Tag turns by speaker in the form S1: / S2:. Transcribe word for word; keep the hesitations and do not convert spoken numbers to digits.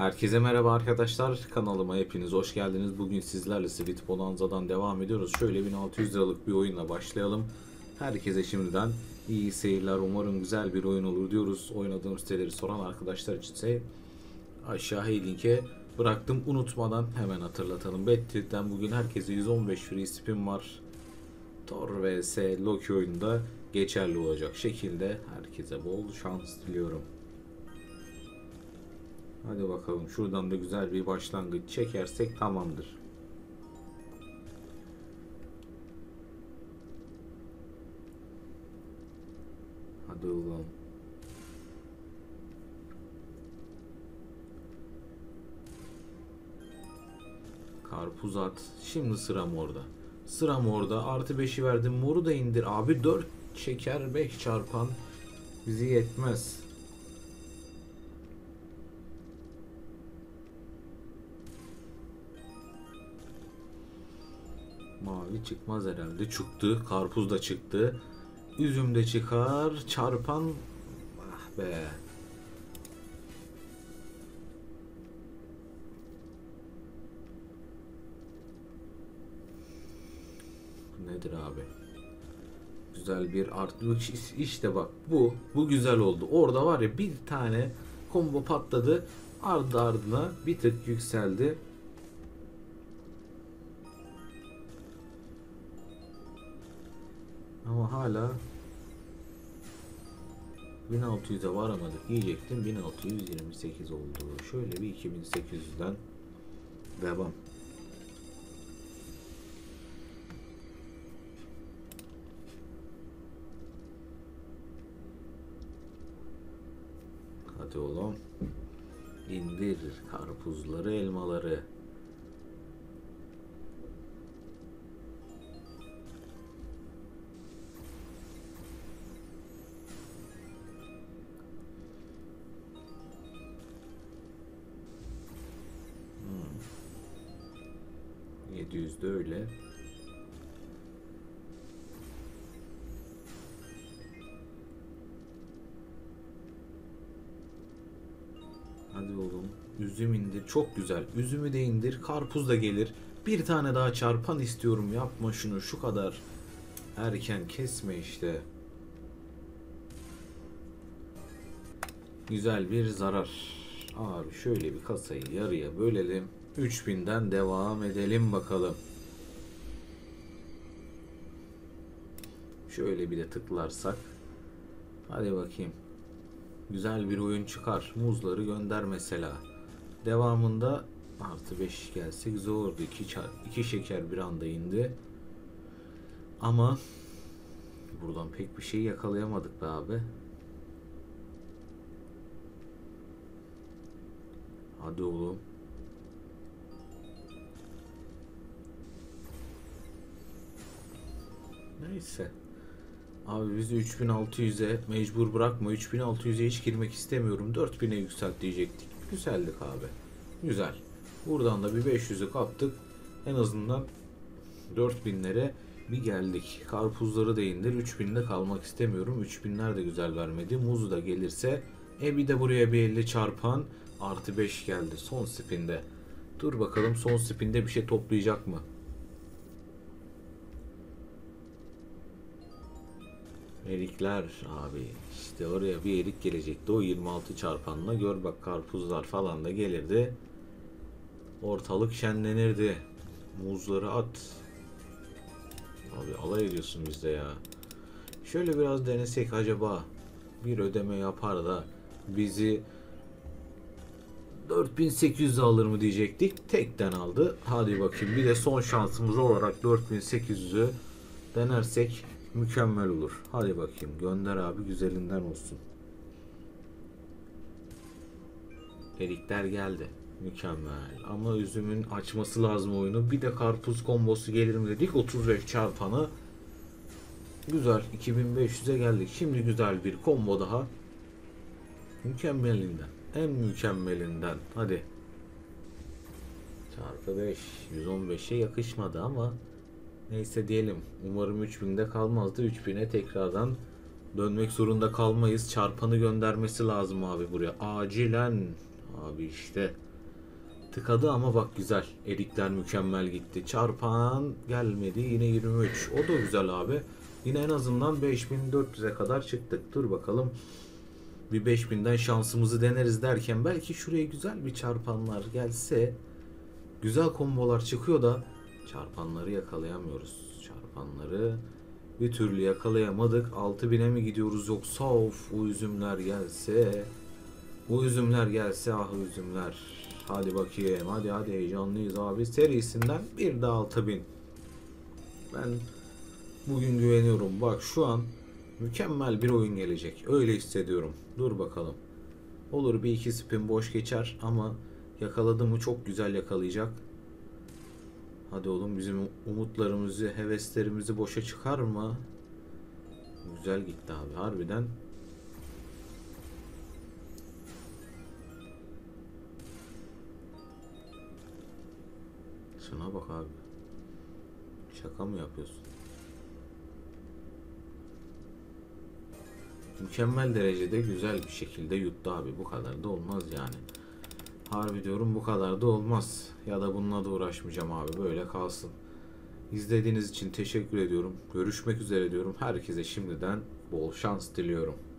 S1: Herkese merhaba arkadaşlar. Kanalıma hepiniz hoş geldiniz. Bugün sizlerle Sweet Bonanza'dan devam ediyoruz. Şöyle bin altı yüz liralık bir oyunla başlayalım. Herkese şimdiden iyi seyirler. Umarım güzel bir oyun olur diyoruz. Oynadığım siteleri soran arkadaşlar içinse aşağı linke bıraktım. Unutmadan hemen hatırlatalım. Bettrik'ten bugün herkese yüz on beş free spin var. Thor vs Loki oyununda geçerli olacak şekilde herkese bol şans diliyorum. Hadi bakalım, şuradan da güzel bir başlangıç çekersek tamamdır. Hadi oğlum. Karpuz at. Şimdi sıra morda. Sıra morda. Artı beşi verdim. Moru da indir. Abi dört şeker beş çarpan bizi yetmez. Mavi çıkmaz herhalde. Çıktı. Karpuz da çıktı. Üzüm de çıkar. Çarpan. Ah be. Nedir abi? Güzel bir artı. İşte bak bu. Bu güzel oldu. Orada var ya bir tane combo patladı. Ardı ardına bir tık yükseldi. Ama hala bin altı yüze varamadık diyecektim. bin altı yüz yirmi sekiz oldu. Şöyle bir iki bin sekiz yüzden devam. Hadi oğlum. İndir karpuzları, elmaları. yedi yüz de öyle. Hadi oğlum. Üzüm indir. Çok güzel. Üzümü de indir. Karpuz da gelir. Bir tane daha çarpan istiyorum. Yapma şunu. Şu kadar erken kesme işte. Güzel bir zarar. Abi şöyle bir kasayı yarıya bölelim. üç binden devam edelim bakalım. Şöyle bir de tıklarsak. Hadi bakayım. Güzel bir oyun çıkar. Muzları gönder mesela. Devamında artı beş gelse güzel olurdu. iki şeker bir anda indi. Ama buradan pek bir şey yakalayamadık be abi. Hadi oğlum. Neyse. Abi bizi üç bin altı yüze mecbur bırakma. üç bin altı yüze hiç girmek istemiyorum. dört bine yükselt diyecektik. Güzeldik abi. Güzel. Buradan da bir beş yüzü kaptık. En azından dört binlere bir geldik. Karpuzları da indir. üç binde kalmak istemiyorum. üç binler de güzel vermedi. Muzu da gelirse. E bir de buraya bir elli çarpan. Artı beş geldi son spinde. Dur bakalım son spinde bir şey toplayacak mı? Erikler abi, işte oraya bir erik gelecekti, o yirmi altı çarpanla gör bak, karpuzlar falan da gelirdi, ortalık şenlenirdi. Muzları at abi, alay ediyorsun bizde ya. Şöyle biraz denesek acaba, bir ödeme yapar da bizi dört bin sekiz yüz alır mı diyecektik, tekten aldı. Hadi bakayım, bir de son şansımız olarak dört bin sekiz yüzü denersek mükemmel olur. Hadi bakayım, gönder abi, güzelinden olsun. Erikler geldi. Mükemmel. Ama üzümün açması lazım oyunu. Bir de karpuz kombosu gelir mi dedik. otuz beş çarpanı. Güzel. iki bin beş yüze geldik. Şimdi güzel bir combo daha. Mükemmelinden. En mükemmelinden. Hadi. Çarpı beş. yüz on beşe yakışmadı ama neyse diyelim. Umarım üç binde kalmazdı. üç bine tekrardan dönmek zorunda kalmayız. Çarpanı göndermesi lazım abi buraya. Acilen. Abi işte. Tıkadı ama bak güzel. Erikler mükemmel gitti. Çarpan gelmedi. Yine yirmi üç. O da güzel abi. Yine en azından beş bin dört yüze kadar çıktık. Dur bakalım. Bir beş binden şansımızı deneriz derken belki şuraya güzel bir çarpanlar gelse, güzel kombolar çıkıyor da çarpanları yakalayamıyoruz. Çarpanları bir türlü yakalayamadık. altı bine mi gidiyoruz yoksa of o üzümler gelse. Bu üzümler gelse ah üzümler. Hadi bakayım hadi hadi heyecanlıyız abi. Serisinden bir de altı bin. Ben bugün güveniyorum. Bak şu an mükemmel bir oyun gelecek. Öyle hissediyorum. Dur bakalım. Olur bir iki spin boş geçer ama yakaladı mı çok güzel yakalayacak. Hadi oğlum bizim umutlarımızı, heveslerimizi boşa çıkar mı? Güzel gitti abi harbiden. Şuna bak abi. Şaka mı yapıyorsun? Mükemmel derecede güzel bir şekilde yuttu abi. Bu kadar da olmaz yani. Harbi diyorum bu kadar da olmaz. Ya da bununla da uğraşmayacağım abi. Böyle kalsın. İzlediğiniz için teşekkür ediyorum. Görüşmek üzere diyorum. Herkese şimdiden bol şans diliyorum.